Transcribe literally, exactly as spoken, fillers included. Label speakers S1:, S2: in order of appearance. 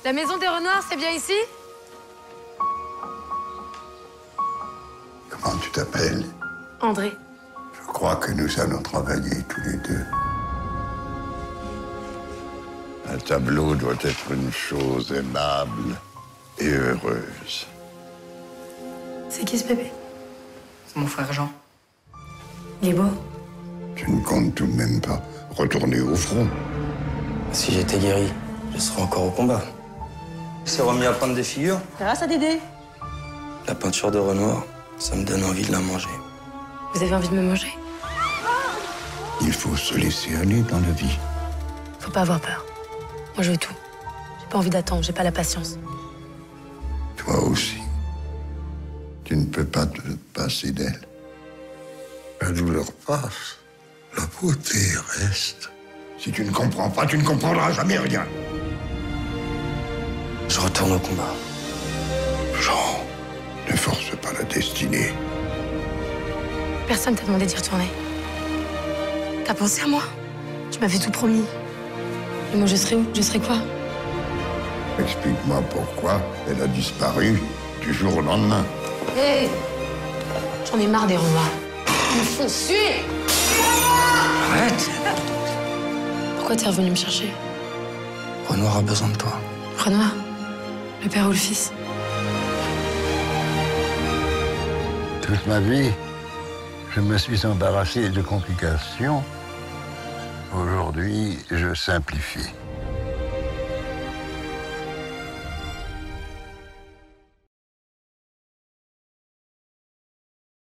S1: La maison des Renoirs, c'est bien ici?
S2: Comment tu t'appelles?
S1: André.
S2: Je crois que nous allons travailler tous les deux. Un tableau doit être une chose aimable et heureuse.
S1: C'est qui ce bébé?
S3: C'est mon frère Jean.
S1: Il est beau.
S2: Tu ne comptes tout de même pas retourner au front?
S4: Si j'étais guéri, je serais encore au combat. Il s'est remis à peindre des figures.
S5: Grâce à Dédé.
S4: La peinture de Renoir, ça me donne envie de la manger.
S1: Vous avez envie de me manger?
S2: Il faut se laisser aller dans la vie.
S1: Faut pas avoir peur. Moi, je veux tout. J'ai pas envie d'attendre, j'ai pas la patience.
S2: Toi aussi. Tu ne peux pas te passer d'elle. La douleur passe. La beauté reste. Si tu ne comprends pas, tu ne comprendras jamais rien.
S4: Je retourne au combat.
S2: Jean, ne force pas la destinée.
S1: Personne t'a demandé d'y retourner. T'as pensé à moi? Tu m'avais tout promis. Et moi, je serais où? Je serais quoi?
S2: Explique-moi pourquoi elle a disparu du jour au lendemain.
S1: Hé! J'en ai marre des Renoirs. Ils me font suer!
S4: Arrête!
S1: Pourquoi t'es revenu me chercher?
S4: Renoir a besoin de toi.
S1: Renoir? Le père ou le fils?
S2: Toute ma vie, je me suis embarrassé de complications. Aujourd'hui, je simplifie.